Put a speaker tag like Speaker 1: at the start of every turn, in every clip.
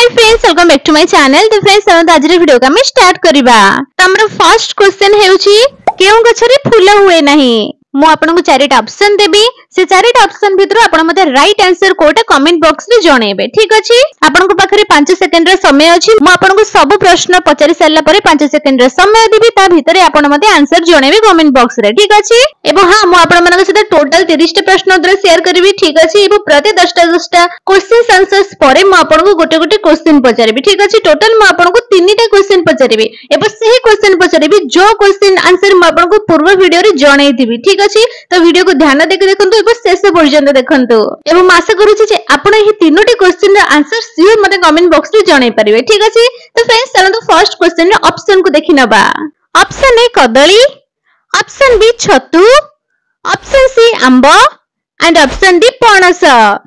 Speaker 1: Friends welcome back to my channel. तो friends चलो आज वीडियो का मैं स्टार्ट करिबा। तो हमर फर्स्ट क्वेश्चन हेउची केउ गछरे फूल हुए नहीं। मु आपन को चारिटा ऑप्शन देबी से चारिटा ऑप्शन भितर आपन मते राइट आंसर कोटा कमेंट बॉक्स रे जणेबे। ठीक अछि आपन को पाखरे 5 सेकंड रे समय अछि। मु आपन को सब प्रश्न पचारि सारला परे 5 सेकंड रे समय देबी ता भितरे आपन मते आंसर जणेबे कमेंट बॉक्स रे। ठीक अछि एबो हां मु आपन मन के साथ टोटल 30 टा प्रश्न उत्तर शेयर करबी। ठीक अछि एबो प्रति 10 टा क्वेश्चन आंसर्स परे मु आपन को गोटे गोटे क्वेश्चन पचारिबी। ठीक अछि टोटल मु आपन को 3 टा क्वेश्चन पचारिबी। एबो सही क्वेश्चन पचारिबी जो क्वेश्चन आंसर मु आपन को पूर्व वीडियो रे जणै दिबी। ठीक अछि तो वीडियो को ध्यान देके देखंतु एबो शेष पर्यंत देखंतु एबो आशा करूछि जे आपण एही तीनोटी क्वेश्चन रा आंसर सियोर मते कमेंट बॉक्स रे जणै परिबे। ठीक अछि तो फ्रेंड्स चलो फर्स्ट क्वेश्चन रे ऑप्शन को देखि नबा। ऑप्शन ए कदली, ऑप्शन बी छतु, ऑप्शन सी आंबा एंड ऑप्शन डी पणस।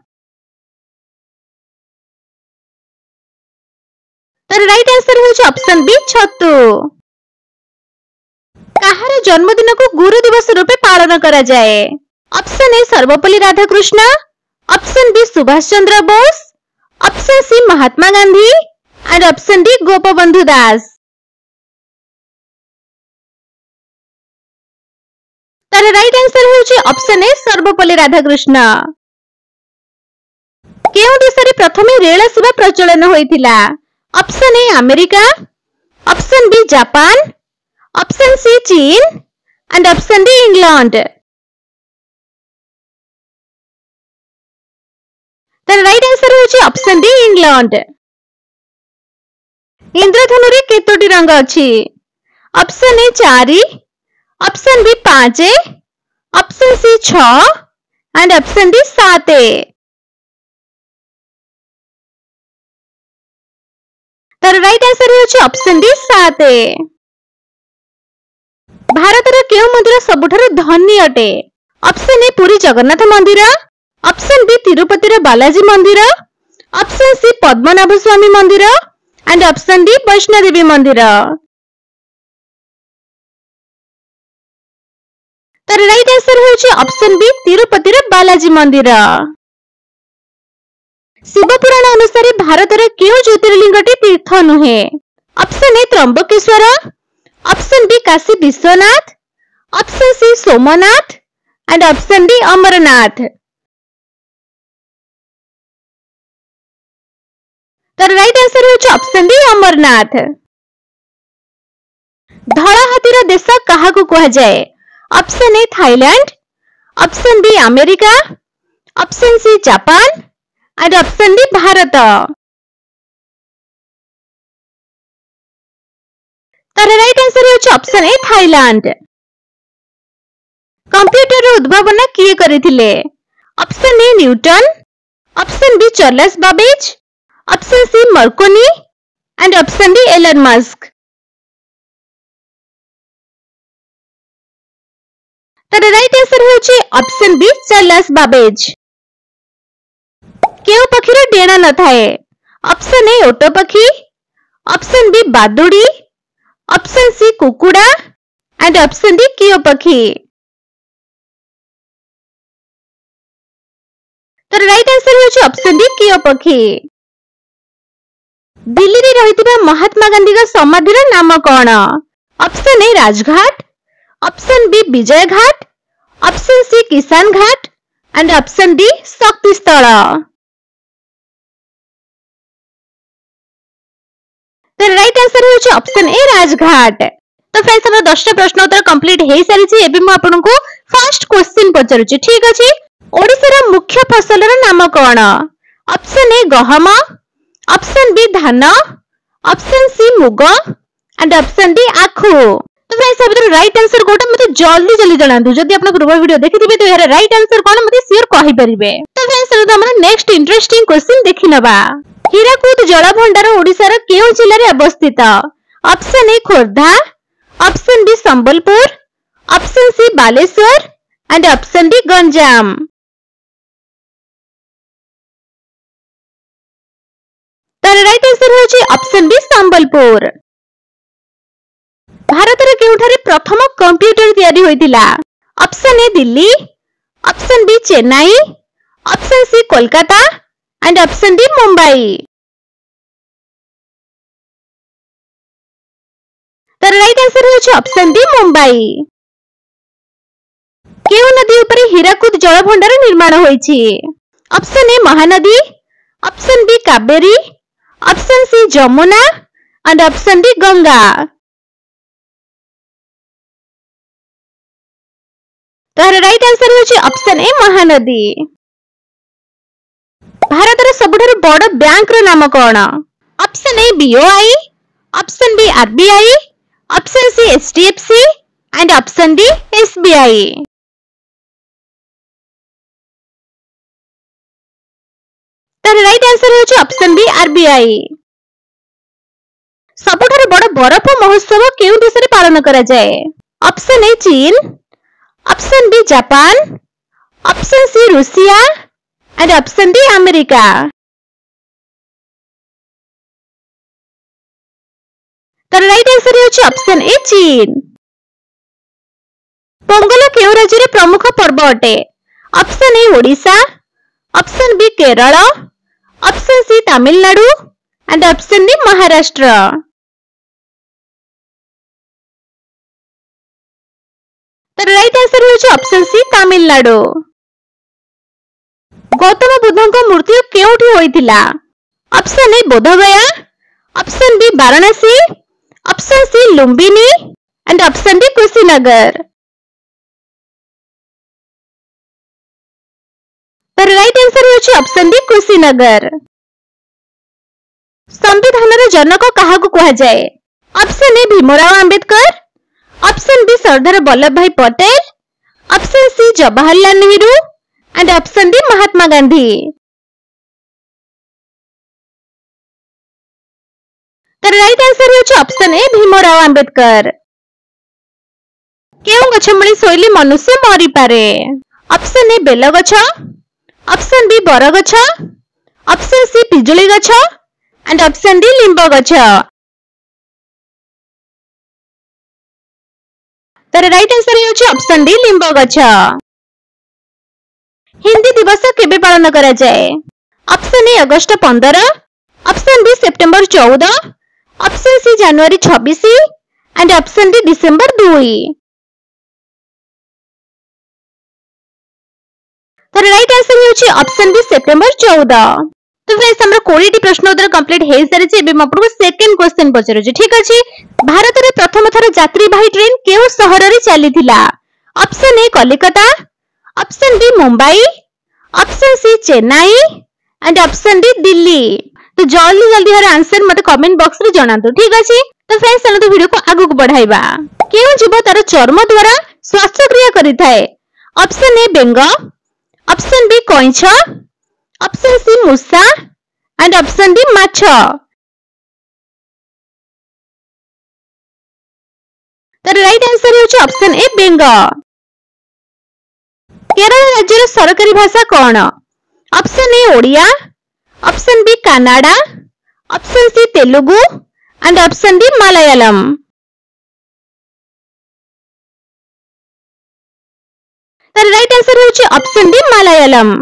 Speaker 1: तर राइट आंसर होछि ऑप्शन बी छतु। काहार जन्मदिन को गुरु दिवस रूपे पालन करा जाए। Option A Sarvepalli Radhakrishna, option B Subhash Chandra Bose, option C Mahatma Gandhi and option D Gopabandhu Das. तर राइट आंसर होछि ऑप्शन ए सर्वपल्ली राधाकृष्ण। केउ देश रे प्रथमे रेल सेवा प्रचलन होइतिला। Option A America, option B Japan, option C चीन एंड ऑप्शन डी इंग्लैंड। तर राइट आंसर होछि ऑप्शन डी इंग्लैंड। इंद्रधनु रे केतोटी रंग अछि। Option A 4, option B 5, option C 6 and option D 7। तर राइट आंसर होछि ऑप्शन डी 7। भारत रे केउ मंदिर सबुठारे धनी अटे। ऑप्शन ए पुरी जगन्नाथ मंदिर, ऑप्शन बी तिरुपति रे बालाजी मंदिर, ऑप्शन सी पद्मनाभ स्वामी मंदिर and option D Vaishno Devi मंदिर। तर राइट आंसर होछि ऑप्शन बी तिरुपति रे बालाजी मंदिर। शिव पुराण अनुसार भारत रे केउ ज्योतिर्लिंगटी तीर्थ नुहे। Option A Trimbakeshwar, option B Kashi Vishwanath, option C Somnath and option D Amarnath. तर राइट आंसर होछि ऑप्शन डी अमरनाथ। धड़ा हाथीर देश काहाकू कहा जाए। Option A Thailand, option B America, option C Japan and option D Bharat. तर राइट आंसर होछि ऑप्शन ए थाईलैंड। कंप्यूटर रो उद्भावना किए करिथिले। Option A Newton, option B Charles Babbage, option C Marconi and option D Elon Musk. तर right answer होछि option B Charles Babbage. केउ पक्षी रो डेणा न थाए। ऑप्शन ए ओटो पक्षी, ऑप्शन बी बादुड़ी, ऑप्शन सी कुकुड़ा एंड ऑप्शन डी कियो पक्षी। तर राइट आंसर होछि ऑप्शन डी कियो पक्षी। दिल्ली रे रहितबा महात्मा गांधी का समाधि रो नाम कोन। Option A Rajghat, option B Vijay Ghat, option C Kisan Ghat and option D Shakti Sthal. तर राइट आंसर होछि ऑप्शन ए राजघाट। तो फ्रेंड्स हमर 10 टा प्रश्न उत्तर कंप्लीट हेई सारी छि। एबे मु आपन को फर्स्ट क्वेश्चन पचारु छि। ठीक अछि ओडिसा रा मुख्य फसल रा नाम कोन। ऑप्शन ए गहम, ऑप्शन बी धान, ऑप्शन सी मुग एंड ऑप्शन डी आखु। तो फ्रेंड्स सब राइट आंसर कोटा मते जल्दी जल्दी जणांतु। जदि आपन पूर्व वीडियो देखिथिबे तो यार राइट आंसर कोन मते शेयर कहि परिबे। तो फ्रेंड्स चलो हमर नेक्स्ट इंटरेस्टिंग क्वेश्चन देखि नबा। हीराकुद जलभंडार ओडिसा रा केउ जिल्ला रे अवस्थित। Option A Khordha, option B Sambalpur, option C Baleshwar and option D Ganjam. तर राइट आंसर होछि ऑप्शन बी संबलपुर। भारत रे केउठारे प्रथम कंप्यूटर तयारी होइतिला। Option A Delhi, option B Chennai, option C Kolkata and option D Mumbai. तर राइट आंसर होछि ऑप्शन डी मुंबई। केउ नदी ऊपर हीराकुद जल भंडार निर्माण होईछि? Option A Mahanadi, option B Kaveri, option C Jamuna and option D Ganga. तार राइट आंसर होछि ऑप्शन ए महानदी। भारत रे सबुठारु बड़ बैंक रो नाम कोन? Option A BOI, option B RBI, option C HDFC and option D SBI. तार राइट आंसर होछि ऑप्शन बी आरबीआई। सबुठारु बड़ बरफ महोत्सव केउ देश रे पालन करा जाए? ऑप्शन ए चीन, option B Japan, option C रूसिया एंड ऑप्शन डी अमेरिका। तर राइट आंसर होछि ऑप्शन ए चीन। पोंगल केउ राज्य रे प्रमुख पर्व अटे? Option A Odisha, option B Kerala, option C Tamil Nadu and option D Maharashtra. तर राइट आंसर होछि ऑप्शन सी तमिलनाडु। गौतम बुद्धଙ୍କ मृत्यु केउठी होइतिला? Option A Bodh Gaya, option B Varanasi, option C Lumbini and option D Kushinagar. तर राइट आंसर होछि ऑप्शन डी कुशीनगर। संविधान रे जनक काहाकू कहा जाए? Option A Bhimrao Ambedkar, option B Sardar Vallabh Bhai Patel, option C Jawaharlal Nehru and option D Mahatma Gandhi. तर राइट आंसर होछि ऑप्शन ए भीमराव अंबेडकर। केउ गछ मुळे सोइली मनुष्य मरि पारे? ऑप्शन ए बेल गछ, ऑप्शन बी बर गछ, ऑप्शन सी पिजुली गछ एंड ऑप्शन डी लिंब गछ। तर राइट आंसर होछि ऑप्शन डी लिंब गछ। हिंदी दिवस केबे पालन करा जाए? ऑप्शन ए अगस्त 15, ऑप्शन बी सितंबर 14, ऑप्शन सी जनवरी 26 एंड ऑप्शन डी दिसंबर 2। तर राइट आंसर होछि ऑप्शन बी सितंबर 14। तो फ्रेंड्स हमर 20 प्रश्न उत्तर कंप्लीट हे सारे छि। एबे म आपको सेकंड क्वेश्चन पचरो छि, ठीक अछि? भारत रे प्रथम थर यात्रीवाही ट्रेन केउ शहर रे चलीथिला? Option A Calcutta, option B Mumbai, option C Chennai and option D Delhi. तो जल्दी जल्दी हर आंसर मते कमेंट बॉक्स रे जणांतु, ठीक अछि? तो फ्रेंड्स चलो तो वीडियो को आगु को बढ़ाइबा। केउ जीव तार चर्म द्वारा श्वासक्रिया करिथाए? ऑप्शन ए बेंग, ऑप्शन बी कइछ, ऑप्शन सी मूसा एंड ऑप्शन डी माछ। तर राइट आंसर होछि ऑप्शन ए बेंग। केरल राज्यर सरकारी भाषा कोन? Option A Odia, option B Kannada, option C Telugu and option D Malayalam. तर राइट आंसर होछि ऑप्शन डी मलयालम।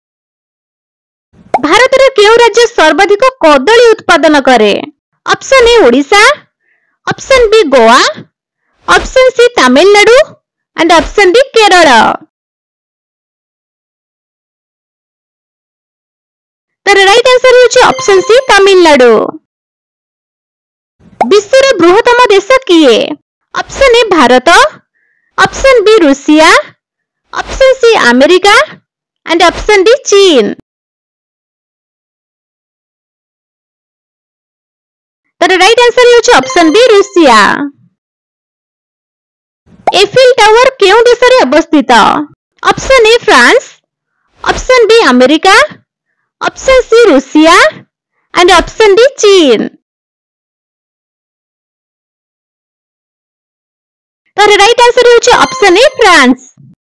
Speaker 1: भारत रे केउ राज्य सर्वाधिक कदली उत्पादन करे? Option A Odisha, option B Goa, option C Tamil Nadu and option D Kerala. तर राइट आंसर होछि ऑप्शन सी तमिलनाडु। विश्व रे बृहत्तम देश किए? Option A Bharat, option B रूसिया, option C America and option D चीन। तर राइट आंसर होछि ऑप्शन बी रूसिया। एफिल टावर केउ देश रे अवस्थित? Option A France, option B America, option C रूसिया एंड ऑप्शन डी चीन। तर राइट आंसर होछि ऑप्शन ए फ्रांस।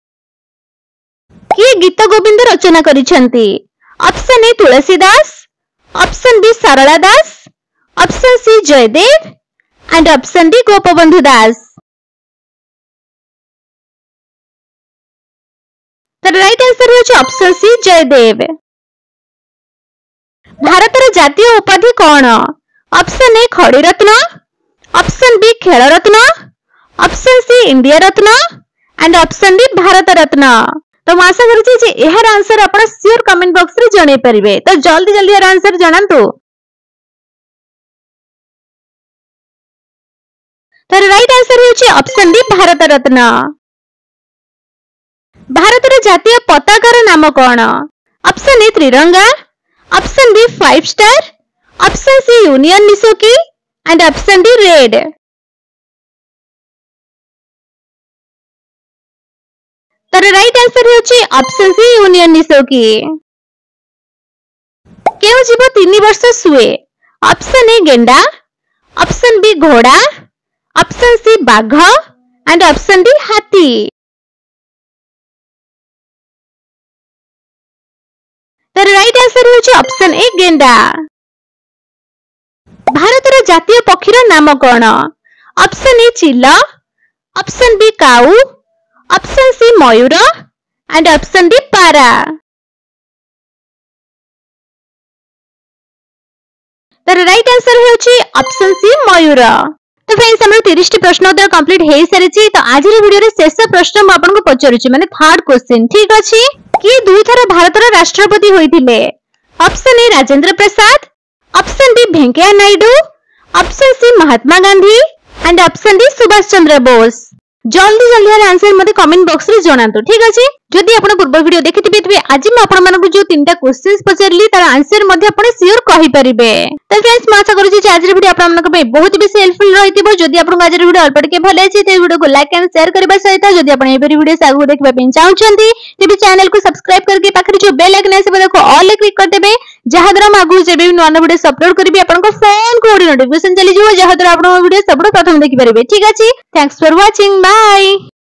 Speaker 1: किए गीत गोविंद रचना करिसेंती? Option A Tulsidas, option B Sarala Das, option C Jaydev and option D Gopabandhu Das. तर राइट आंसर होछि ऑप्शन सी जयदेव। भारत रे जातीय उपाधि कोन? ऑप्शन ए खड़ीरत्न, option B Khel Ratna, option C India Ratna and option D Bharat Ratna. तो मैं आशा करूँ जे एहर आंसर आपण श्योर कमेंट बॉक्स रे जणे परिबे। तो जल्दी जल्दी यार आंसर जणांतु। तो राइट आंसर होची ऑप्शन डी भारत रत्न। भारत रे जातीय पताकार नाम कोन? Option A Tiranga, option B 5 star, option C union निशोकी एंड ऑप्शन डी रेड। तर राइट आंसर होची ऑप्शन सी यूनियन निशोकी। केउ जीव 3 वर्ष सुए? ऑप्शन ए गेंडा, ऑप्शन बी घोड़ा, ऑप्शन सी बाघ एंड ऑप्शन डी हाथी। तर राइट आंसर होची ऑप्शन ए गेंडा। भारत रो जातीय पक्षी रो नाम कोन? ऑप्शन ए चिला, ऑप्शन बी काऊ, ऑप्शन सी मयूर एंड ऑप्शन डी पारा। तर राइट आंसर होची ऑप्शन सी मयूर। तो फ्रेंड्स हमर 30 टी प्रश्न उत्तर कंप्लीट हे सारिछि। तो आज रे वीडियो रे शेष प्रश्न म आपन को पचरुछि माने थर्ड क्वेश्चन ठीक अछि कि दुई थर भारत रो राष्ट्रपति होइथिले? Option A Rajendra Prasad, option B Venkaiah Naidu, option C Mahatma Gandhi and option D Subhash Chandra Bose. जल्दी जल्दी यार आंसर मते कमेंट बॉक्स रे जणांतु ठीक अछि। जदि आपण पूर्व वीडियो देखिथिबे तबे आज म आपण मानकु जो तीनटा क्वेश्चंस पचरली तार आंसर मध्ये आपण श्योर कहि परिबे। तो फ्रेंड्स म आशा करू जे आज रे वीडियो आपण मानक पे बहुत बेसी हेल्पफुल रहितिबो। जदि आपण आज रे वीडियो अल्प टिके भले अछि ते वीडियो को लाइक एंड शेयर करबा सहित जदि आपण एबरी वीडियो सागु देखबा पे चाहउछंती तेबे चैनल को सब्सक्राइब करके पाखरे जो बेल आइकन आसे देखो ऑल क्लिक कर देबे जहा द्वारा म आगु जेबे भी नया वीडियो अपलोड करबी आपण को फोन को नोटिफिकेशन चली जिवो जहा द्वारा आपण वीडियो सबरो प्रथम देखि परिबे ठीक अछि। Thanks for watching bye.